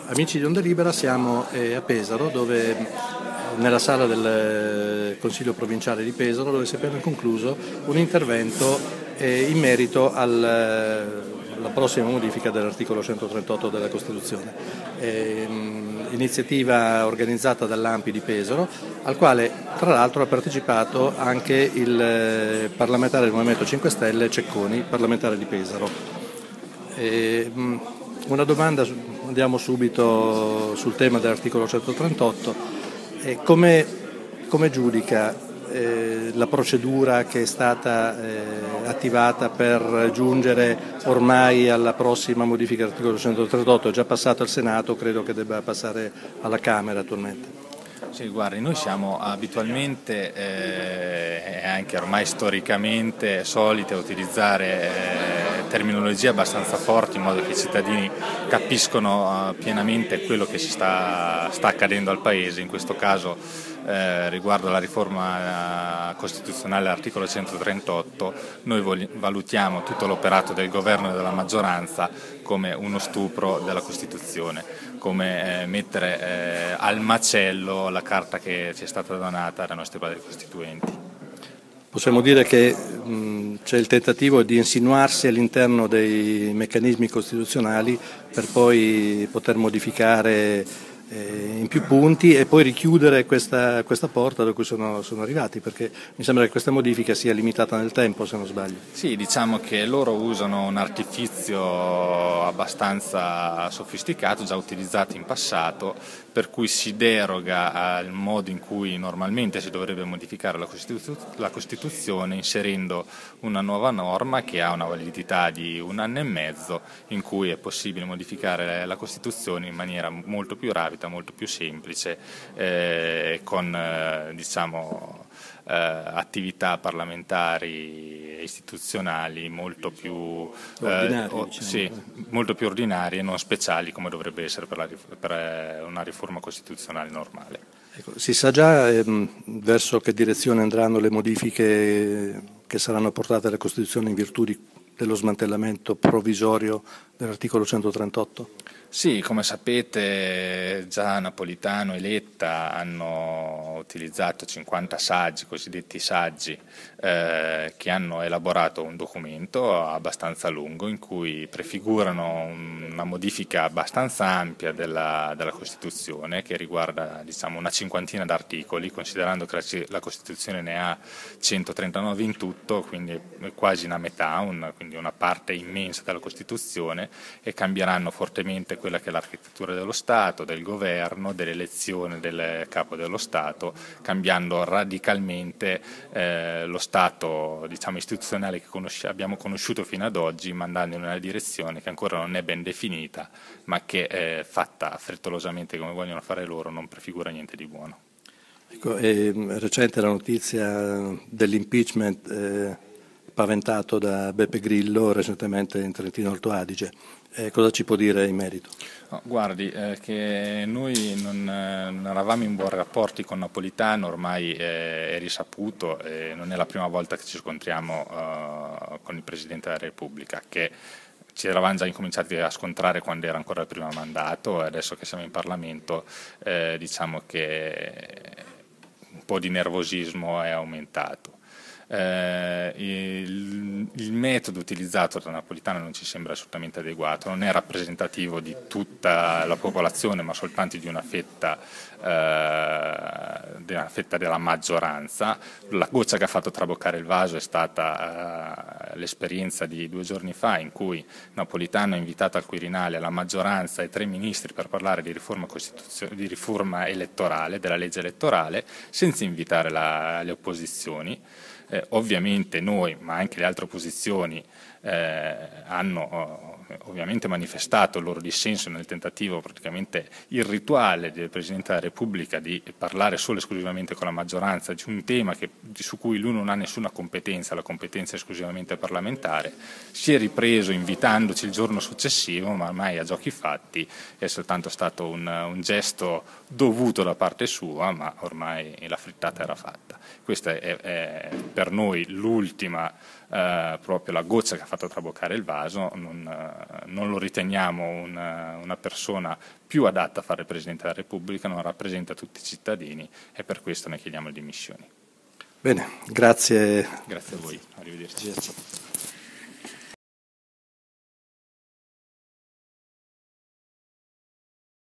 Amici di Onda Libera, siamo a Pesaro, nella sala del Consiglio provinciale di Pesaro, dove si è appena concluso un intervento in merito alla prossima modifica dell'articolo 138 della Costituzione. Iniziativa organizzata dall'ANPI di Pesaro, al quale tra l'altro ha partecipato anche il parlamentare del Movimento 5 Stelle Cecconi, parlamentare di Pesaro. Una domanda, andiamo subito sul tema dell'articolo 138. Come giudica la procedura che è stata attivata per giungere ormai alla prossima modifica dell'articolo 138? È già passato al Senato, credo che debba passare alla Camera attualmente. Sì, guardi, noi siamo abitualmente e anche ormai storicamente soliti a utilizzare terminologie abbastanza forti in modo che i cittadini capiscono pienamente quello che sta accadendo al Paese. In questo caso riguardo alla riforma costituzionale all'articolo 138, noi valutiamo tutto l'operato del governo e della maggioranza come uno stupro della Costituzione, come mettere al macello la carta che ci è stata donata dai nostri padri costituenti. Possiamo dire che c'è il tentativo di insinuarsi all'interno dei meccanismi costituzionali per poi poter modificare in più punti e poi richiudere questa porta da cui sono arrivati, perché mi sembra che questa modifica sia limitata nel tempo, se non sbaglio. Sì, diciamo che loro usano un artifizio abbastanza sofisticato, già utilizzato in passato, per cui si deroga al modo in cui normalmente si dovrebbe modificare la Costituzione, inserendo una nuova norma che ha una validità di 1 anno e mezzo, in cui è possibile modificare la Costituzione in maniera molto più rapida, molto più semplice, con attività parlamentari e istituzionali molto più ordinarie e non speciali come dovrebbe essere per una riforma costituzionale normale. Ecco, si sa già verso che direzione andranno le modifiche che saranno portate alla Costituzione in virtù dello smantellamento provvisorio dell'articolo 138? Sì, come sapete già Napolitano e Letta hanno utilizzato 50 saggi, cosiddetti saggi, che hanno elaborato un documento abbastanza lungo in cui prefigurano una modifica abbastanza ampia della Costituzione, che riguarda una cinquantina d'articoli, considerando che la Costituzione ne ha 139 in tutto, quindi è quasi una metà, quindi una parte immensa della Costituzione, e cambieranno fortemente quella che è l'architettura dello Stato, del governo, dell'elezione del capo dello Stato, cambiando radicalmente lo Stato istituzionale che abbiamo conosciuto fino ad oggi, mandando in una direzione che ancora non è ben definita, ma che fatta frettolosamente come vogliono fare loro non prefigura niente di buono. Ecco, è recente la notizia dell'impeachment paventato da Beppe Grillo recentemente in Trentino Alto Adige. Cosa ci può dire in merito? No, guardi, che noi non eravamo in buoni rapporti con Napolitano, ormai è risaputo, non è la prima volta che ci scontriamo con il Presidente della Repubblica, che ci eravamo già incominciati a scontrare quando era ancora il primo mandato, e adesso che siamo in Parlamento diciamo che un po' di nervosismo è aumentato. Il metodo utilizzato da Napolitano non ci sembra assolutamente adeguato, non è rappresentativo di tutta la popolazione ma soltanto di una fetta della maggioranza. La goccia che ha fatto traboccare il vaso è stata l'esperienza di 2 giorni fa, in cui Napolitano ha invitato al Quirinale la maggioranza e 3 ministri per parlare di riforma elettorale, della legge elettorale, senza invitare le opposizioni. Ovviamente noi, ma anche le altre opposizioni, hanno ovviamente manifestato il loro dissenso nel tentativo praticamente irrituale del Presidente della Repubblica di parlare solo e esclusivamente con la maggioranza di un tema su cui lui non ha nessuna competenza, la competenza è esclusivamente parlamentare. Si è ripreso invitandoci il giorno successivo, ma ormai a giochi fatti è soltanto stato un gesto dovuto da parte sua, ma ormai la frittata era fatta. Questa è per noi l'ultima proprio la goccia che ha fatto traboccare il vaso, non lo riteniamo una persona più adatta a fare il Presidente della Repubblica, non rappresenta tutti i cittadini e per questo ne chiediamo le dimissioni. Bene, grazie. Grazie a voi, arrivederci.